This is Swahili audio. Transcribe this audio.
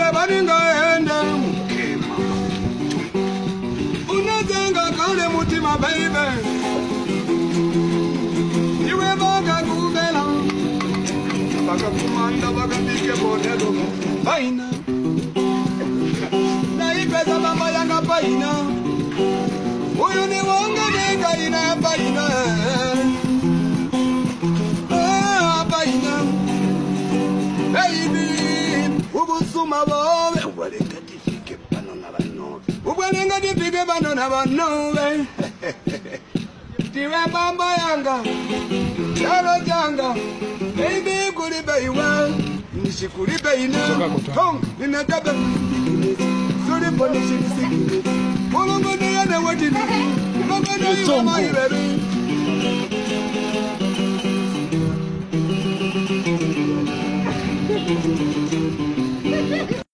Ule baninga ende mukema unazenga kale mutima baby iwe baga kubela baga kumanda baga bike bodelo baina na ipesa mama yanga baina uyu ni wonga nega ina baina baina baby ubusuma bobe ubalenga difike bano na banobe ubalenga difike bano na banobe tiwe mama yanga chalo janga baby kuri baiwa nishikuri baina tong ninakabe suri poni shikisi mulungu ndiye ne wetini mama ndiye mama ibebi